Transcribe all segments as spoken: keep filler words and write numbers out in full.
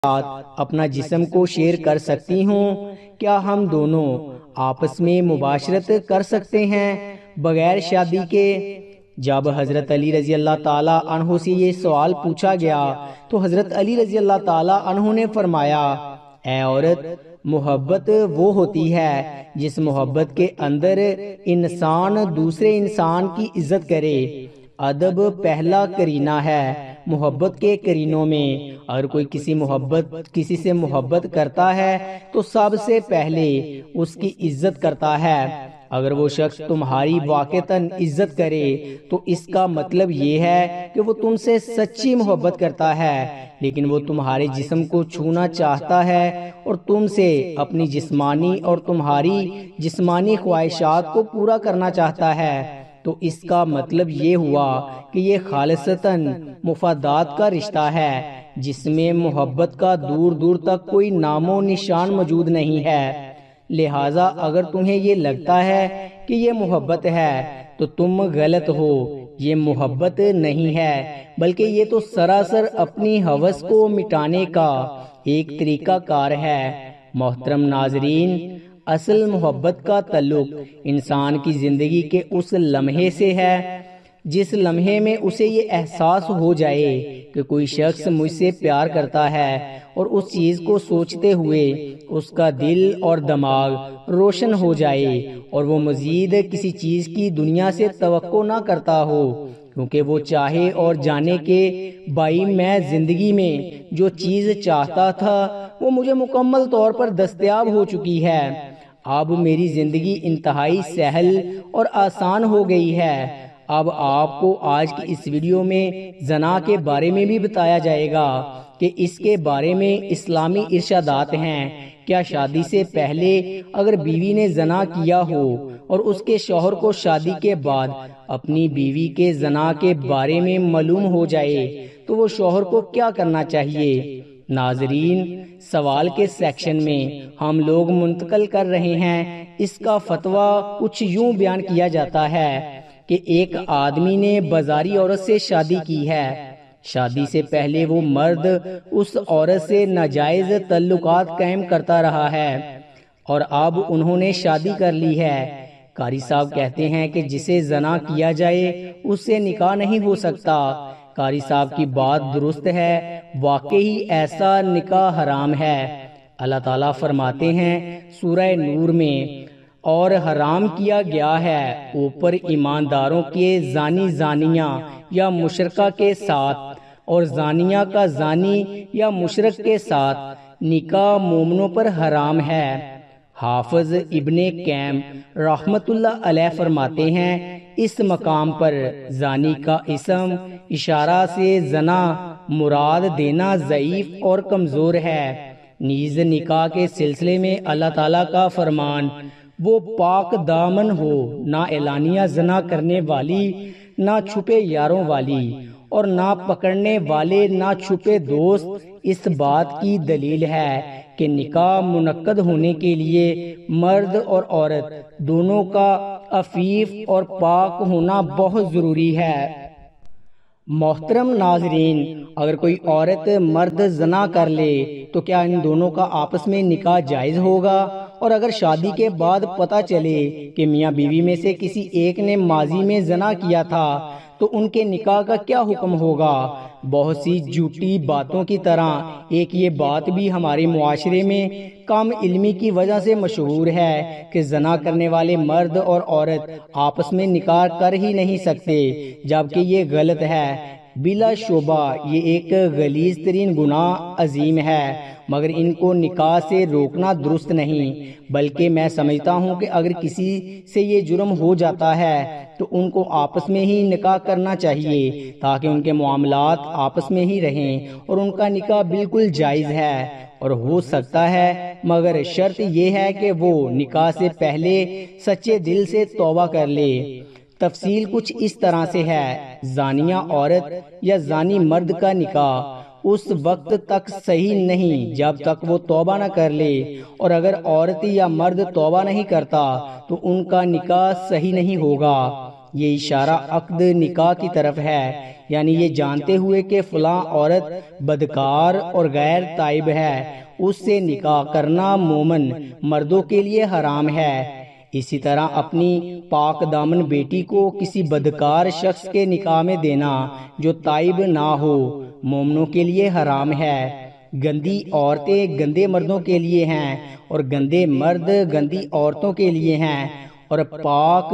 ساتھ اپنا جسم کو شیئر کر سکتی ہوں؟ کیا ہم دونوں آپس میں مباشرت کر سکتے ہیں بغیر شادی کے؟ جب حضرت علی رضی اللہ تعالیٰ عنہ سے یہ سوال پوچھا گیا تو حضرت علی رضی اللہ تعالیٰ عنہ نے فرمایا، اے عورت، محبت وہ ہوتی ہے جس محبت کے اندر انسان دوسرے انسان کی عزت کرے۔ ادب پہلا کرینہ ہے محبت کے کرینوں میں۔ اگر کوئی کسی محبت کسی سے محبت کرتا ہے تو سب سے پہلے اس کی عزت کرتا ہے۔ اگر وہ شخص تمہاری واقعتاً عزت کرے تو اس کا مطلب یہ ہے کہ وہ تم سے سچی محبت کرتا ہے، لیکن وہ تمہارے جسم کو چھونا چاہتا ہے اور تم سے اپنی جسمانی اور تمہاری جسمانی خواہشات کو پورا کرنا چاہتا ہے، تو اس کا مطلب یہ ہوا کہ یہ خالصتاً مفادات کا رشتہ ہے جس میں محبت کا دور دور تک کوئی نام و نشان موجود نہیں ہے۔ لہٰذا اگر تمہیں یہ لگتا ہے کہ یہ محبت ہے تو تم غلط ہو، یہ محبت نہیں ہے بلکہ یہ تو سراسر اپنی ہوس کو مٹانے کا ایک طریقہ کار ہے۔ محترم ناظرین، اصل محبت کا تعلق انسان کی زندگی کے اس لمحے سے ہے جس لمحے میں اسے یہ احساس ہو جائے کہ کوئی شخص مجھ سے پیار کرتا ہے، اور اس چیز کو سوچتے ہوئے اس کا دل اور دماغ روشن ہو جائے اور وہ مزید کسی چیز کی دنیا سے توقع نہ کرتا ہو، کیونکہ وہ چاہے اور جانے کہ بھائی میں زندگی میں جو چیز چاہتا تھا وہ مجھے مکمل طور پر دستیاب ہو چکی ہے۔ اب میری زندگی انتہائی سہل اور آسان ہو گئی ہے۔ اب آپ کو آج کی اس ویڈیو میں زنا کے بارے میں بھی بتایا جائے گا کہ اس کے بارے میں اسلامی ارشادات ہیں۔ کیا شادی سے پہلے اگر بیوی نے زنا کیا ہو اور اس کے شوہر کو شادی کے بعد اپنی بیوی کے زنا کے بارے میں معلوم ہو جائے تو وہ شوہر کو کیا کرنا چاہیے؟ ناظرین، سوال کے سیکشن میں ہم لوگ منتقل کر رہے ہیں۔ اس کا فتویٰ کچھ یوں بیان کیا جاتا ہے کہ ایک آدمی نے بازاری عورت سے شادی کی ہے۔ شادی سے پہلے وہ مرد اس عورت سے ناجائز تعلقات قائم کرتا رہا ہے اور اب انہوں نے شادی کر لی ہے۔ قاری صاحب کہتے ہیں کہ جسے زنا کیا جائے اس سے نکاح نہیں ہو سکتا۔ قاری صاحب کی بات درست ہے، واقعی ایسا نکاح حرام ہے۔ اللہ تعالیٰ فرماتے ہیں سورہ نور میں، اور حرام کیا گیا ہے اوپر ایمانداروں کے زانی زانیہ یا مشرکہ کے ساتھ، اور زانیہ کا زانی یا مشرک کے ساتھ نکاح مومنوں پر حرام ہے۔ حافظ ابن قیم رحمت اللہ علیہ فرماتے ہیں اس مقام پر زانی کا اسم اشارہ سے زنا مراد دینا ضعیف اور کمزور ہے۔ نیز نکاح کے سلسلے میں اللہ تعالیٰ کا فرمان، وہ پاک دامن ہو، نہ اعلانیہ زنا کرنے والی، نہ چھپے یاروں والی، اور نہ پکڑنے والے، نہ چھپے دوست، اس بات کی دلیل ہے کہ نکاح منعقد ہونے کے لیے مرد اور عورت دونوں کا عفیف اور پاک ہونا بہت ضروری ہے۔ محترم ناظرین، اگر کوئی عورت مرد زنا کر لے تو کیا ان دونوں کا آپس میں نکاح جائز ہوگا؟ اور اگر شادی کے بعد پتہ چلے کہ میاں بیوی میں سے کسی ایک نے ماضی میں زنا کیا تھا تو ان کے نکاح کا کیا حکم ہوگا؟ بہت سی جھوٹی باتوں کی طرح ایک یہ بات بھی ہمارے معاشرے میں کم علمی کی وجہ سے مشہور ہے کہ زنا کرنے والے مرد اور عورت آپس میں نکاح کر ہی نہیں سکتے، جبکہ یہ غلط ہے۔ بلا شبہ یہ ایک غلیظ ترین گناہ عظیم ہے، مگر ان کو نکاح سے روکنا درست نہیں، بلکہ میں سمجھتا ہوں کہ اگر کسی سے یہ جرم ہو جاتا ہے تو ان کو آپس میں ہی نکاح کرنا چاہیے تاکہ ان کے معاملات آپس میں ہی رہیں، اور ان کا نکاح بالکل جائز ہے اور ہو سکتا ہے، مگر شرط یہ ہے کہ وہ نکاح سے پہلے سچے دل سے توبہ کر لے۔ تفصیل کچھ اس طرح سے ہے، زانیہ عورت یا زانی مرد کا نکاح اس وقت تک صحیح نہیں جب تک وہ توبہ نہ کر لے، اور اگر عورت یا مرد توبہ نہیں کرتا تو ان کا نکاح صحیح نہیں ہوگا۔ یہ اشارہ عقد نکاح کی طرف ہے، یعنی یہ جانتے ہوئے کہ فلاں عورت بدکار اور غیر تائب ہے، اس سے نکاح کرنا مومن مردوں کے لیے حرام ہے۔ اسی طرح اپنی پاک دامن بیٹی کو کسی بدکار شخص کے نکاح میں دینا جو تائب نہ ہو مومنوں کے لیے حرام ہے۔ گندی عورتیں گندے مردوں کے لیے ہیں اور گندے مرد گندی عورتوں کے لیے ہیں، اور پاک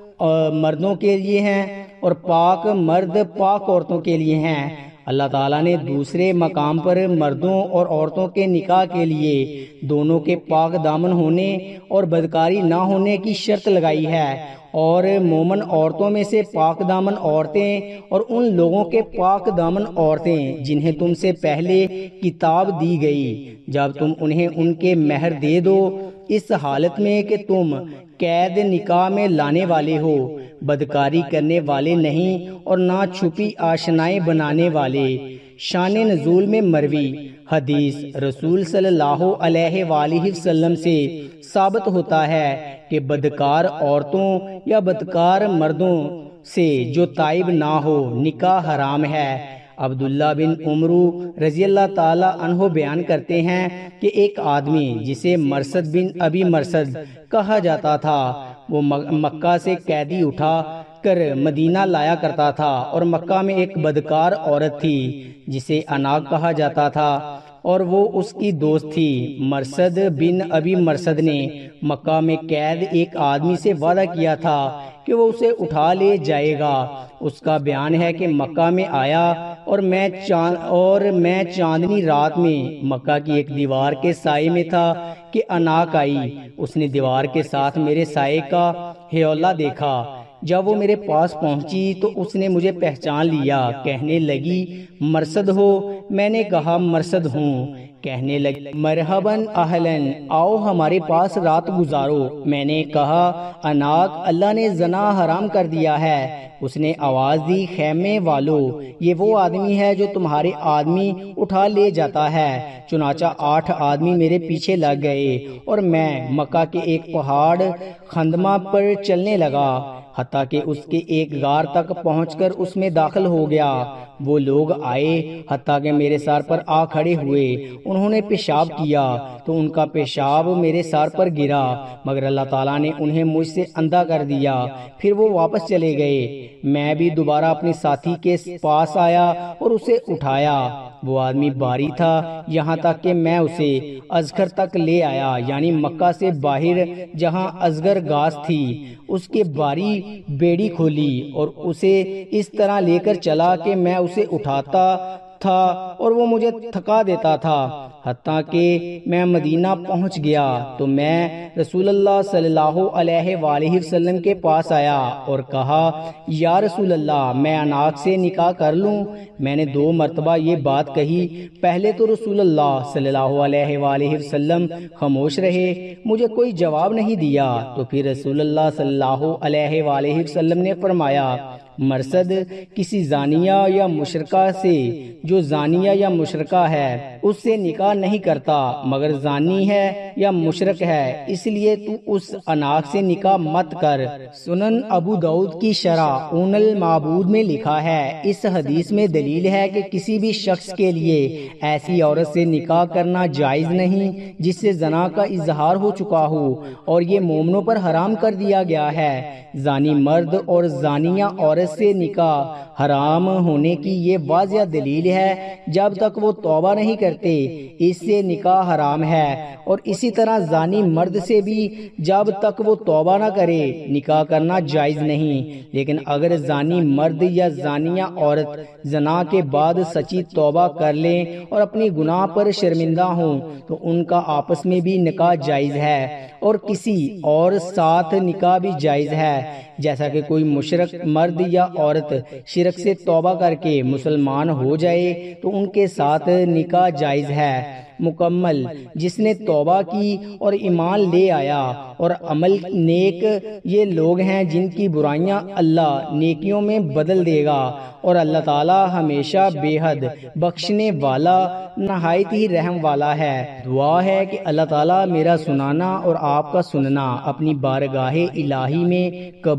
مردوں کے لیے ہیں اور پاک مرد پاک عورتوں کے لیے ہیں۔ اللہ تعالیٰ نے دوسرے مقام پر مردوں اور عورتوں کے نکاح کے لیے دونوں کے پاک دامن ہونے اور بدکاری نہ ہونے کی شرط لگائی ہے، اور مومن عورتوں میں سے پاک دامن عورتیں اور ان لوگوں کے پاک دامن عورتیں جنہیں تم سے پہلے کتاب دی گئی، جب تم انہیں ان کے مہر دے دو، اس حالت میں کہ تم قید نکاح میں لانے والے ہو، بدکاری کرنے والے نہیں اور نہ چھپی آشنائیں بنانے والے۔ شان نزول میں مروی حدیث رسول صلی اللہ علیہ وآلہ وسلم سے ثابت ہوتا ہے کہ بدکار عورتوں یا بدکار مردوں سے جو تائب نہ ہو نکاح حرام ہے۔ عبداللہ بن عمرو رضی اللہ تعالی عنہ بیان کرتے ہیں کہ ایک آدمی جسے مرثد بن ابی مرثد کہا جاتا تھا، وہ مکہ سے قیدی اٹھا کر مدینہ لایا کرتا تھا، اور مکہ میں ایک بدکار عورت تھی جسے اناق کہا جاتا تھا، اور وہ اس کی دوست تھی۔ مرثد بن ابی مرثد نے مکہ میں قید ایک آدمی سے وعدہ کیا تھا کہ وہ اسے اٹھا لے جائے گا۔ اس کا بیان ہے کہ مکہ میں آیا اور میں چاند اور میں چاندنی رات میں مکہ کی ایک دیوار کے سائے میں تھا کہ اناق آئی۔ اس نے دیوار کے ساتھ میرے سائے کا ہیولہ دیکھا۔ جب وہ میرے پاس پہنچی تو اس نے مجھے پہچان لیا، کہنے لگی مرثد ہو؟ میں نے کہا مرثد ہوں۔ کہنے لگی مرحباً اہلاً، آؤ ہمارے پاس رات گزارو۔ میں نے کہا اناق، اللہ نے زنا حرام کر دیا ہے۔ اس نے آواز دی خیمے والو، یہ وہ آدمی ہے جو تمہارے آدمی اٹھا لے جاتا ہے۔ چنانچہ آٹھ آدمی میرے پیچھے لگ گئے اور میں مکہ کے ایک پہاڑ خندمہ پر چلنے لگا، حتیٰ کہ اس کے ایک غار تک پہنچ کر اس میں داخل ہو گیا۔ وہ لوگ آئے حتیٰ کہ میرے سر پر آ کھڑے ہوئے، انہوں نے پیشاب کیا تو ان کا پیشاب میرے سر پر گرا، مگر اللہ تعالیٰ نے انہیں مجھ سے اندھا کر دیا۔ پھر وہ واپس چلے گئے۔ میں بھی دوبارہ اپنے ساتھی کے پاس آیا اور اسے اٹھایا۔ وہ آدمی باری تھا، یہاں تک کہ میں اسے ازغر تک لے آیا، یعنی مکہ سے باہر جہاں ازغر گھاس تھی۔ اس کے باری بیڑی کھولی اور اسے اس طرح لے کر چلا کہ میں اسے اٹھاتا تھا اور وہ مجھے تھکا دیتا تھا، حتیٰ کہ میں مدینہ پہنچ گیا تو میں رسول اللہ صلی اللہ علیہ وآلہ وسلم کے پاس آیا اور کہا یا رسول اللہ، میں اناق سے نکاح کر لوں؟ میں نے دو مرتبہ یہ بات کہی۔ پہلے تو رسول اللہ صلی اللہ علیہ وآلہ وسلم خاموش رہے، مجھے کوئی جواب نہیں دیا۔ تو پھر رسول اللہ صلی اللہ علیہ وآلہ وسلم نے فرمایا مرثد کسی زانیہ یا مشرکہ سے جو زانیہ یا مشرکہ ہے اس سے نکاح نہیں کرتا، مگر زانی ہے یا مشرک ہے، اس لیے تو اس اناق سے نکاح مت کر۔ سنن ابو داؤد کی شرح اون المعبود میں لکھا ہے، اس حدیث میں دلیل ہے کہ کسی بھی شخص کے لیے ایسی عورت سے نکاح کرنا جائز نہیں جس سے زنا کا اظہار ہو چکا ہو، اور یہ مومنوں پر حرام کر دیا گیا ہے۔ زانی مرد اور زانیہ عورت سے نکاح حرام ہونے کی یہ واضح دلیل ہے، جب تک وہ توبہ نہیں کرتے اس سے نکاح حرام ہے، اور اسی طرح زانی مرد سے بھی جب تک وہ توبہ نہ کرے نکاح کرنا جائز نہیں۔ لیکن اگر زانی مرد یا زانیہ عورت زنا کے بعد سچی توبہ کر لیں اور اپنی گناہ پر شرمندہ ہوں تو ان کا آپس میں بھی نکاح جائز ہے، اور کسی اور ساتھ نکاح بھی جائز ہے، جیسا کہ کوئی مشرک مرد یا عورت شرک سے توبہ کر کے مسلمان ہو جائے تو ان کے ساتھ نکاح جائز ہے۔ مکمل جس نے توبہ کی اور ایمان لے آیا اور عمل نیک، یہ لوگ ہیں جن کی برائیاں اللہ نیکیوں میں بدل دے گا، اور اللہ تعالی ہمیشہ بے حد بخشنے والا نہایت ہی رحم والا ہے۔ دعا ہے کہ اللہ تعالی میرا سنانا اور آپ کا سننا اپنی بارگاہ الہی میں قبول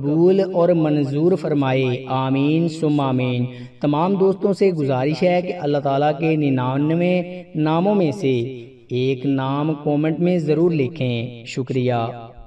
قبول اور منظور فرمائے، آمین ثم آمین۔ تمام دوستوں سے گزارش ہے کہ اللہ تعالیٰ کے ننانوے ناموں میں سے ایک نام کومنٹ میں ضرور لکھیں۔ شکریہ۔